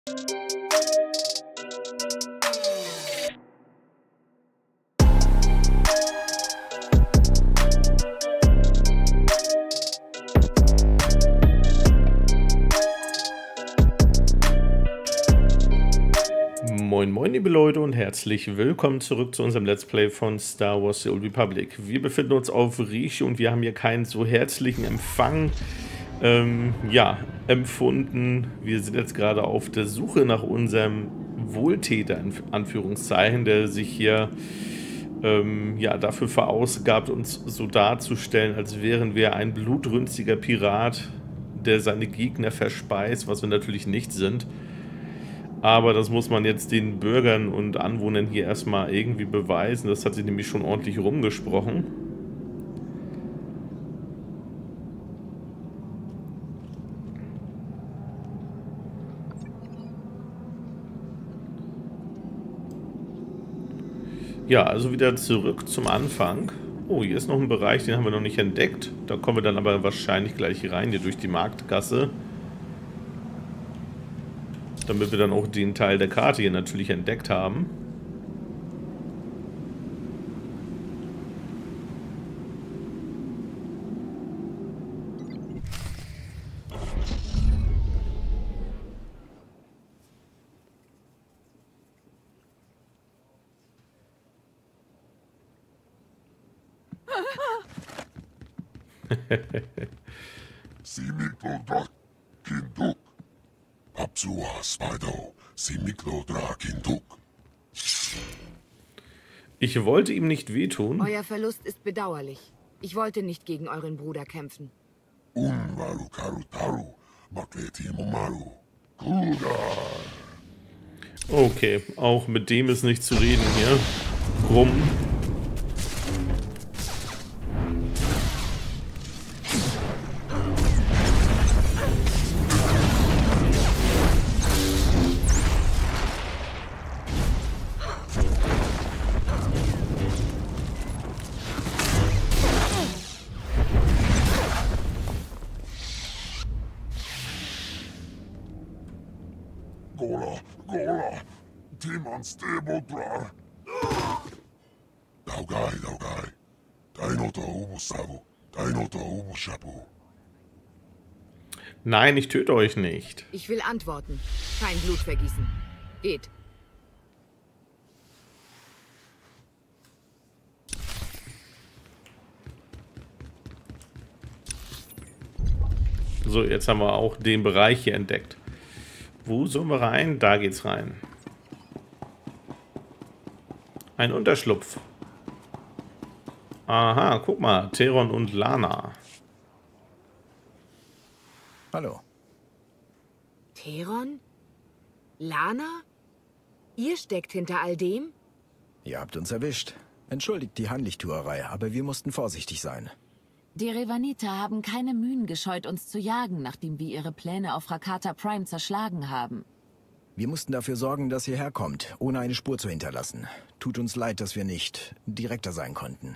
Moin moin liebe Leute und herzlich willkommen zurück zu unserem Let's Play von Star Wars The Old Republic. Wir befinden uns auf Riche und wir haben hier keinen so herzlichen Empfang empfunden. Wir sind jetzt gerade auf der Suche nach unserem Wohltäter, in Anführungszeichen, der sich hier dafür verausgabt, uns so darzustellen, als wären wir ein blutrünstiger Pirat, der seine Gegner verspeist, was wir natürlich nicht sind. Aber das muss man jetzt den Bürgern und Anwohnern hier erstmal irgendwie beweisen. Das hat sich nämlich schon ordentlich rumgesprochen. Ja, also wieder zurück zum Anfang. Oh, hier ist noch ein Bereich, den haben wir noch nicht entdeckt. Da kommen wir dann aber wahrscheinlich gleich rein, hier durch die Marktgasse. Damit wir dann auch den Teil der Karte hier natürlich entdeckt haben. Ich wollte ihm nicht wehtun. Euer Verlust ist bedauerlich. Ich wollte nicht gegen euren Bruder kämpfen. Okay, auch mit dem ist nicht zu reden hier. Rum. Nein, ich töte euch nicht. Ich will antworten. Kein Blut vergießen. Geht. So, jetzt haben wir auch den Bereich hier entdeckt. Wo sollen wir rein? Da geht's rein. Ein Unterschlupf. Aha, guck mal. Theron und Lana. Hallo. Theron? Lana? Ihr steckt hinter all dem? Ihr habt uns erwischt. Entschuldigt die Heimlichtuerei, aber wir mussten vorsichtig sein. Die Revaniter haben keine Mühen gescheut, uns zu jagen, nachdem wir ihre Pläne auf Rakata Prime zerschlagen haben. Wir mussten dafür sorgen, dass ihr herkommt, ohne eine Spur zu hinterlassen. Tut uns leid, dass wir nicht direkter sein konnten.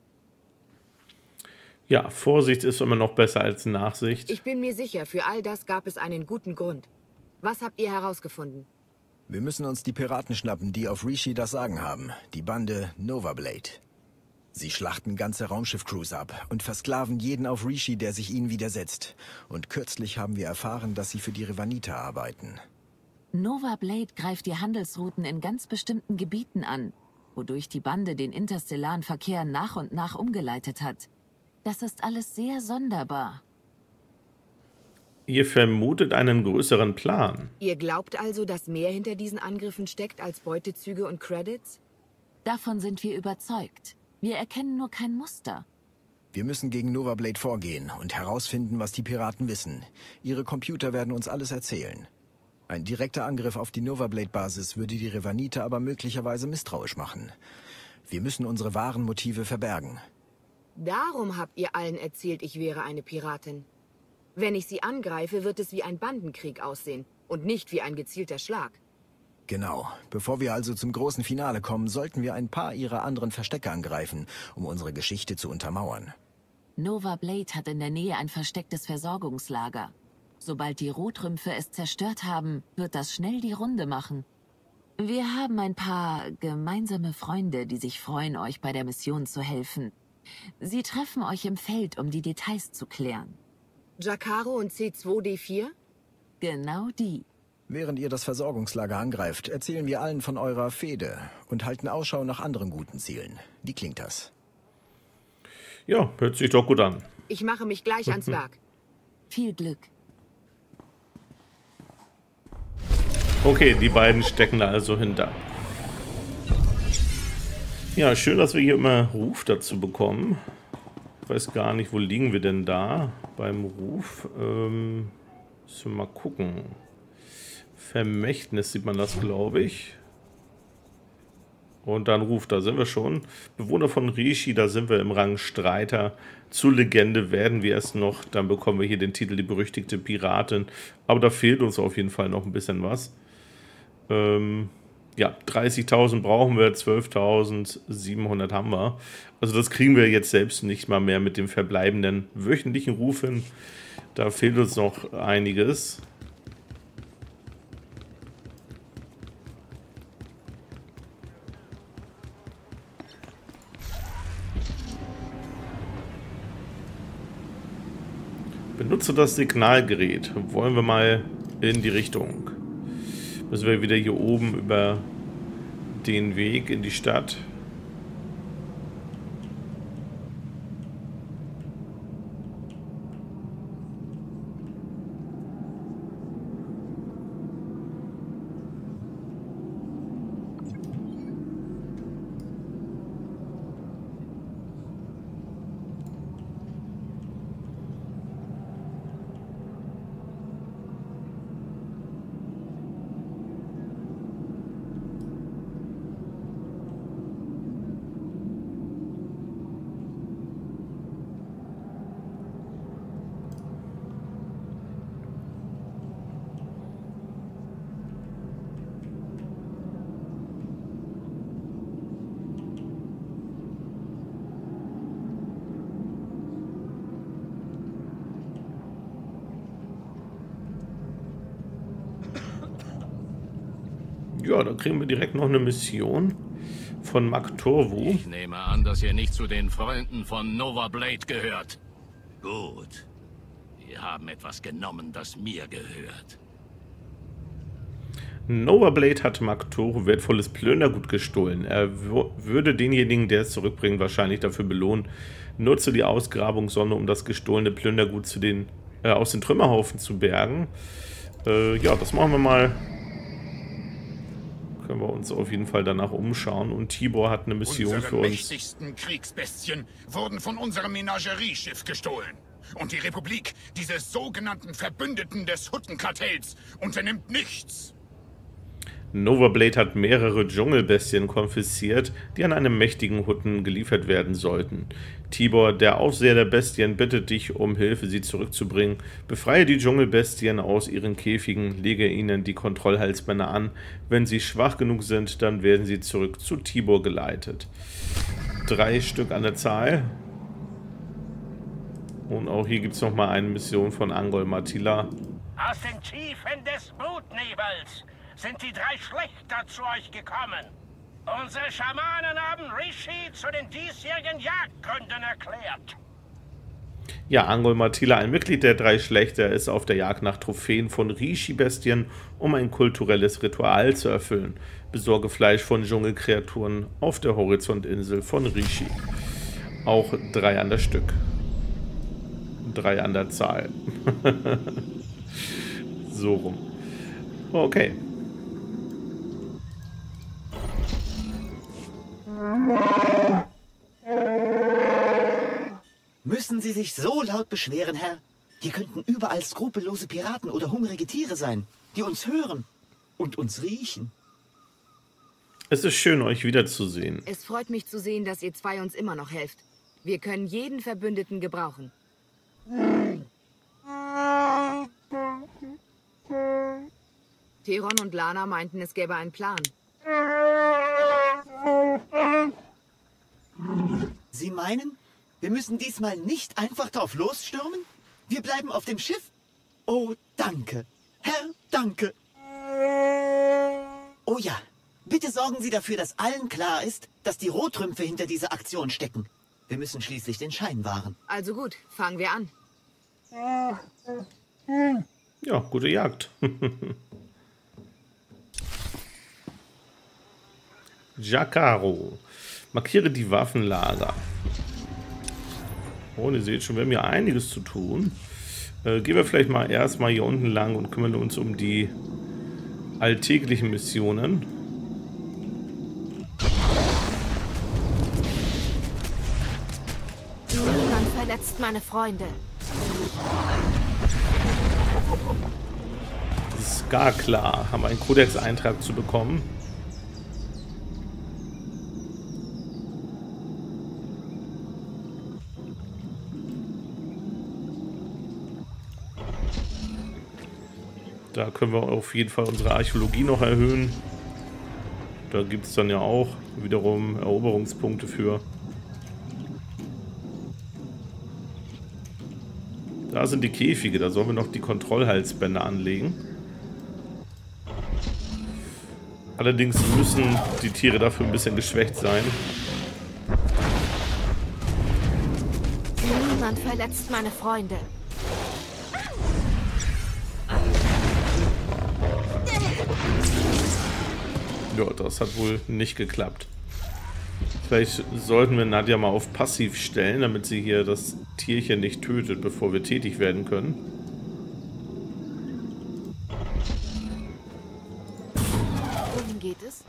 Ja, Vorsicht ist immer noch besser als Nachsicht. Ich bin mir sicher, für all das gab es einen guten Grund. Was habt ihr herausgefunden? Wir müssen uns die Piraten schnappen, die auf Riche das Sagen haben. Die Bande Nova Blade. Sie schlachten ganze Raumschiff-Crews ab und versklaven jeden auf Riche, der sich ihnen widersetzt. Und kürzlich haben wir erfahren, dass sie für die Revaniter arbeiten. Nova Blade greift die Handelsrouten in ganz bestimmten Gebieten an, wodurch die Bande den interstellaren Verkehr nach und nach umgeleitet hat. Das ist alles sehr sonderbar. Ihr vermutet einen größeren Plan. Ihr glaubt also, dass mehr hinter diesen Angriffen steckt als Beutezüge und Credits? Davon sind wir überzeugt. Wir erkennen nur kein Muster. Wir müssen gegen Nova Blade vorgehen und herausfinden, was die Piraten wissen. Ihre Computer werden uns alles erzählen. Ein direkter Angriff auf die Nova Blade Basis würde die Revaniter aber möglicherweise misstrauisch machen. Wir müssen unsere wahren Motive verbergen. Darum habt ihr allen erzählt, ich wäre eine Piratin. Wenn ich sie angreife, wird es wie ein Bandenkrieg aussehen und nicht wie ein gezielter Schlag. Genau. Bevor wir also zum großen Finale kommen, sollten wir ein paar ihrer anderen Verstecke angreifen, um unsere Geschichte zu untermauern. Nova Blade hat in der Nähe ein verstecktes Versorgungslager. Sobald die Rotrümpfe es zerstört haben, wird das schnell die Runde machen. Wir haben ein paar gemeinsame Freunde, die sich freuen, euch bei der Mission zu helfen. Sie treffen euch im Feld, um die Details zu klären. Jakaro und C2D4? Genau die. Während ihr das Versorgungslager angreift, erzählen wir allen von eurer Fehde und halten Ausschau nach anderen guten Zielen. Wie klingt das? Ja, hört sich doch gut an. Ich mache mich gleich ans Werk. Viel Glück. Okay, die beiden stecken da also hinter. Ja, schön, dass wir hier immer Ruf dazu bekommen. Ich weiß gar nicht, wo liegen wir denn da beim Ruf? Müssen wir mal gucken. Vermächtnis sieht man das, glaube ich. Und dann Ruf, da sind wir schon. Bewohner von Rishi, da sind wir im Rang Streiter. Zu Legende werden wir es noch. Dann bekommen wir hier den Titel, die berüchtigte Piratin. Aber da fehlt uns auf jeden Fall noch ein bisschen was. Ja, 30.000 brauchen wir, 12.700 haben wir. Also das kriegen wir jetzt selbst nicht mal mehr mit dem verbleibenden wöchentlichen Ruf hin. Da fehlt uns noch einiges. Benutze das Signalgerät. Wollen wir mal in die Richtung. Müssen wir wieder hier oben über den Weg in die Stadt. Ja, da kriegen wir direkt noch eine Mission von Maktorvu. Ich nehme an, dass ihr nicht zu den Freunden von Nova Blade gehört. Gut. Wir haben etwas genommen, das mir gehört. Nova Blade hat Maktorvu wertvolles Plündergut gestohlen. Er würde denjenigen, der es zurückbringt, wahrscheinlich dafür belohnen. Nutze die Ausgrabungssonde, um das gestohlene Plündergut aus den Trümmerhaufen zu bergen. Ja, das machen wir mal. Können wir uns auf jeden Fall danach umschauen. Und Tibor hat eine Mission für uns. Unsere mächtigsten Kriegsbestien wurden von unserem Menagerieschiff gestohlen. Und die Republik, diese sogenannten Verbündeten des Huttenkartells, unternimmt nichts. Nova Blade hat mehrere Dschungelbestien konfisziert, die an einem mächtigen Hutten geliefert werden sollten. Tibor, der Aufseher der Bestien, bittet dich um Hilfe, sie zurückzubringen. Befreie die Dschungelbestien aus ihren Käfigen, lege ihnen die Kontrollhalsbänder an. Wenn sie schwach genug sind, dann werden sie zurück zu Tibor geleitet. 3 Stück an der Zahl. Und auch hier gibt es nochmal eine Mission von Angol Matilda. Aus den Tiefen des Blutnebels sind die 3 Schlechter zu euch gekommen. Unsere Schamanen haben Rishi zu den diesjährigen Jagdgründen erklärt. Ja, Angol Matilda, ein Mitglied der 3 Schlechter, ist auf der Jagd nach Trophäen von Rishi-Bestien, um ein kulturelles Ritual zu erfüllen. Besorge Fleisch von Dschungelkreaturen auf der Horizontinsel von Rishi. Auch 3 an der Stück. 3 an der Zahl. So rum. Okay. Müssen Sie sich so laut beschweren, Herr? Hier könnten überall skrupellose Piraten oder hungrige Tiere sein, die uns hören und uns riechen. Es ist schön, euch wiederzusehen. Es freut mich zu sehen, dass ihr 2 uns immer noch helft. Wir können jeden Verbündeten gebrauchen. Theron und Lana meinten, es gäbe einen Plan. Sie meinen, wir müssen diesmal nicht einfach drauf losstürmen? Wir bleiben auf dem Schiff Oh, danke. Herr, danke. Oh ja, bitte sorgen Sie dafür, dass allen klar ist, dass die Rotrümpfe hinter dieser Aktion stecken. Wir müssen schließlich den Schein wahren. Also gut, fangen wir an. Ja, gute Jagd. Jacaro. Markiere die Waffenlager. Oh, ihr seht schon, wir haben ja einiges zu tun. Gehen wir vielleicht mal erstmal hier unten lang und kümmern uns um die alltäglichen Missionen. Niemand verletzt meine Freunde. Das ist gar klar. Haben wir einen Kodex-Eintrag zu bekommen. Da können wir auf jeden Fall unsere Archäologie noch erhöhen. Da gibt es dann ja auch wiederum Eroberungspunkte für. Da sind die Käfige, da sollen wir noch die Kontrollhalsbänder anlegen. Allerdings müssen die Tiere dafür ein bisschen geschwächt sein. Niemand verletzt meine Freunde. Ja, das hat wohl nicht geklappt. Vielleicht sollten wir Nadja mal auf Passiv stellen, damit sie hier das Tierchen nicht tötet, bevor wir tätig werden können. Wohin geht es?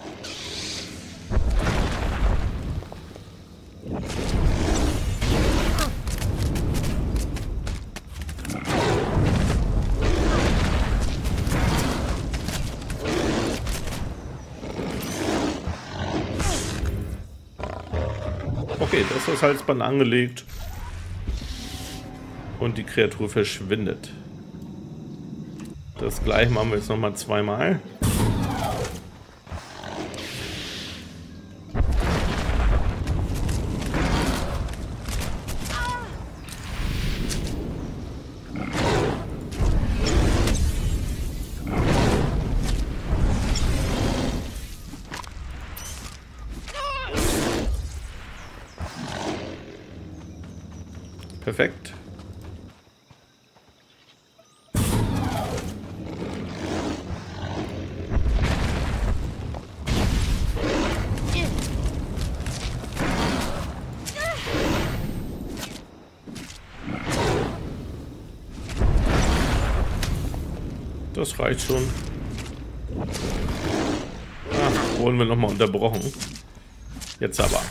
Okay, das ist das Halsband angelegt. Und die Kreatur verschwindet. Das gleiche machen wir jetzt nochmal zweimal. Perfekt. Das reicht schon. Wurden wir nochmal unterbrochen. Jetzt aber.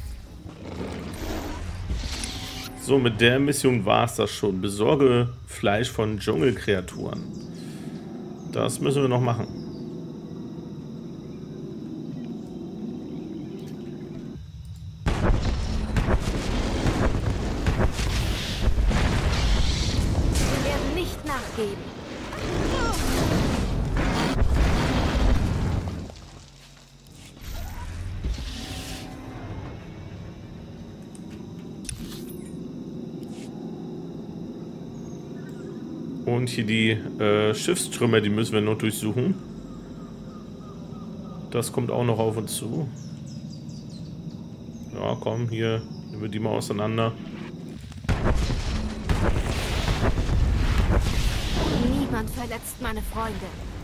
So, mit der Mission war es das schon. Besorge Fleisch von Dschungelkreaturen. Das müssen wir noch machen. Wir werden nicht nachgeben. Und hier die Schiffstrümmer, die müssen wir noch durchsuchen. Das kommt auch noch auf uns zu. Ja, komm, hier nehmen wir die mal auseinander. Niemand verletzt meine Freunde.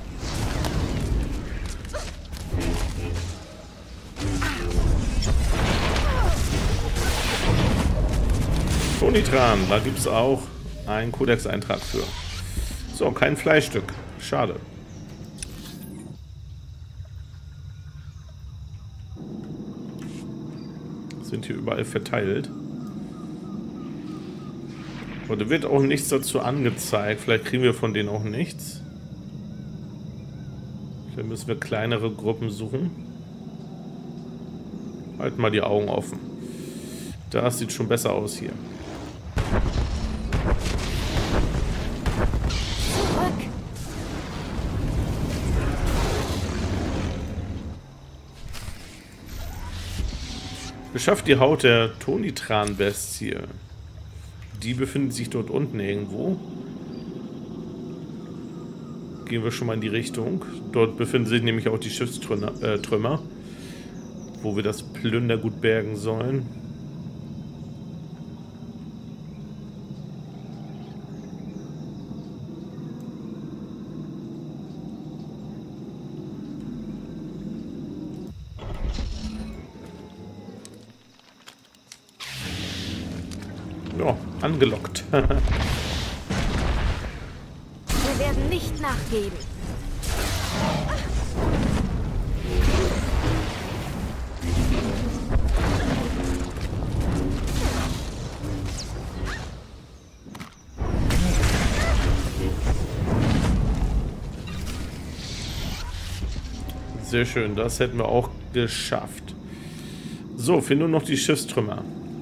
Tonitran, da gibt es auch einen Kodex-Eintrag für. So, kein Fleischstück. Schade. Sind hier überall verteilt. Aber da wird auch nichts dazu angezeigt. Vielleicht kriegen wir von denen auch nichts. Vielleicht müssen wir kleinere Gruppen suchen. Halten mal die Augen offen. Das sieht schon besser aus hier. Beschafft die Haut der Tonitran-Bestie. Die befindet sich dort unten irgendwo. gehen wir schon mal in die Richtung. Dort befinden sich nämlich auch die Schiffstrümmer, wo wir das Plündergut bergen sollen. Ja, angelockt. Wir werden nicht nachgeben. Sehr schön, das hätten wir auch geschafft. So, fehlen nur noch die Schiffstrümmer.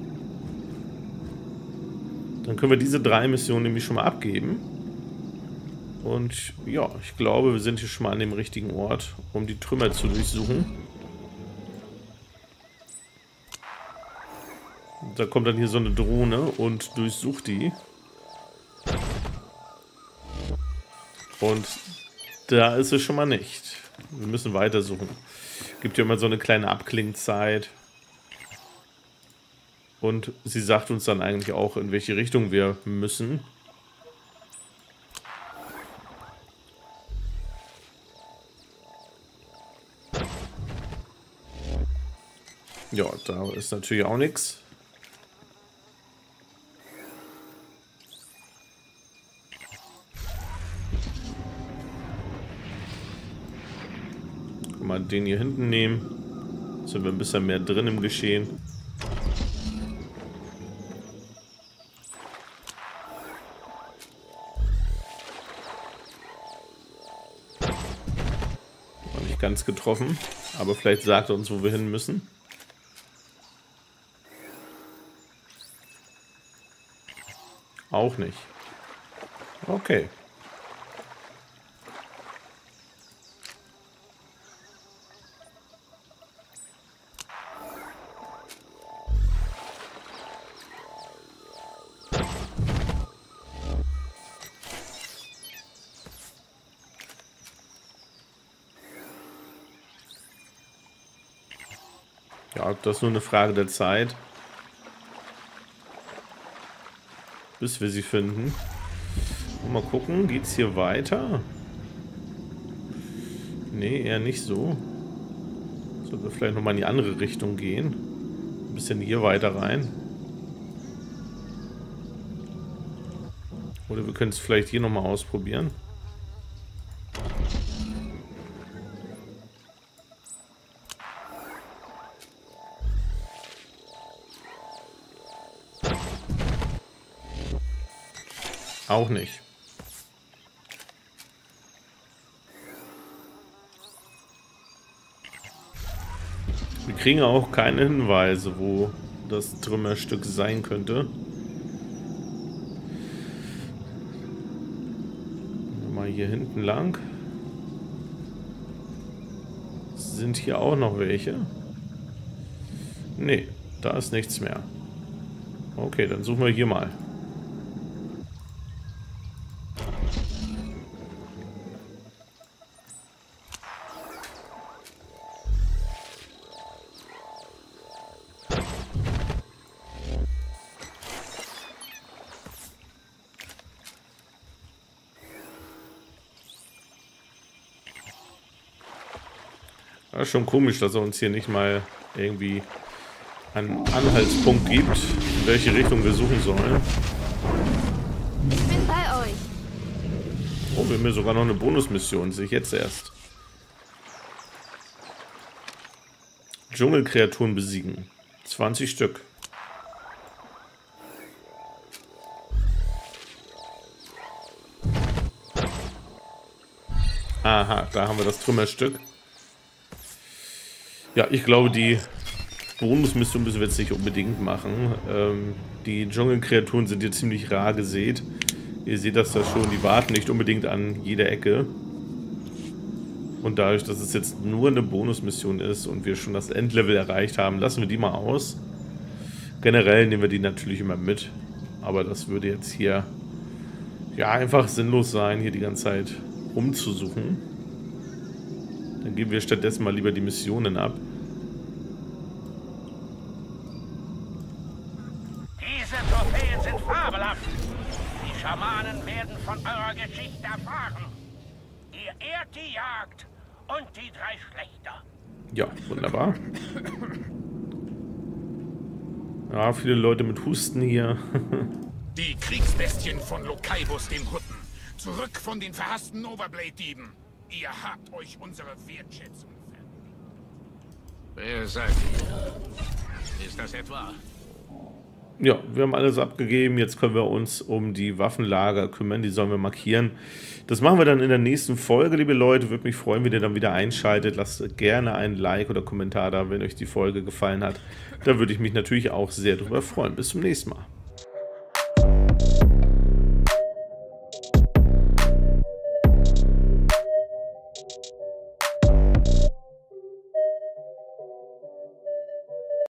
Dann können wir diese 3 Missionen nämlich schon mal abgeben. Und ja, ich glaube, wir sind hier schon mal an dem richtigen Ort, um die Trümmer zu durchsuchen. Da kommt dann hier so eine Drohne und durchsucht die. Und da ist es schon mal nicht. Wir müssen weitersuchen. Gibt ja immer so eine kleine Abklingzeit. Und sie sagt uns dann eigentlich auch, in welche Richtung wir müssen. Ja, da ist natürlich auch nichts. Mal den hier hinten nehmen. Sind wir ein bisschen mehr drin im Geschehen. War nicht ganz getroffen, aber vielleicht sagt er uns, wo wir hin müssen. Auch nicht. Okay. Ja, das ist nur eine Frage der Zeit, bis wir sie finden. Mal gucken, geht's hier weiter? Nee, eher nicht so. Sollten wir vielleicht nochmal in die andere Richtung gehen. Ein bisschen hier weiter rein. Oder wir können es vielleicht hier nochmal ausprobieren. Auch nicht. Wir kriegen auch keine Hinweise, wo das Trümmerstück sein könnte. Mal hier hinten lang. Sind hier auch noch welche? Nee, da ist nichts mehr. Okay, dann suchen wir hier mal. Das ist schon komisch, dass er uns hier nicht mal irgendwie einen Anhaltspunkt gibt, in welche Richtung wir suchen sollen. Ich bin bei euch. Oh, wir haben hier sogar noch eine Bonusmission, sehe ich jetzt erst. Dschungelkreaturen besiegen. 20 Stück. Aha, da haben wir das Trümmerstück. Ja, ich glaube, die Bonusmission müssen wir jetzt nicht unbedingt machen. Die Dschungelkreaturen sind hier ziemlich rar gesät. Ihr seht das da schon, die warten nicht unbedingt an jeder Ecke. Und dadurch, dass es jetzt nur eine Bonusmission ist und wir schon das Endlevel erreicht haben, lassen wir die mal aus. Generell nehmen wir die natürlich immer mit. Aber das würde jetzt hier ja einfach sinnlos sein, hier die ganze Zeit umzusuchen. Dann geben wir stattdessen mal lieber die Missionen ab. Diese Trophäen sind fabelhaft. Die Schamanen werden von eurer Geschichte erfahren. Ihr ehrt die Jagd und die 3 Schlächter. Ja, wunderbar. Ja, viele Leute mit Husten hier. Die Kriegsbestien von Lokaibus dem Hutten. Zurück von den verhassten Novablade-Dieben. Ihr habt euch unsere Wertschätzung verdient. Wer seid ihr? Ist das etwa? Ja, wir haben alles abgegeben. Jetzt können wir uns um die Waffenlager kümmern. Die sollen wir markieren. Das machen wir dann in der nächsten Folge, liebe Leute. Würde mich freuen, wenn ihr dann wieder einschaltet. Lasst gerne ein Like oder Kommentar da, wenn euch die Folge gefallen hat. Da würde ich mich natürlich auch sehr drüber freuen. Bis zum nächsten Mal.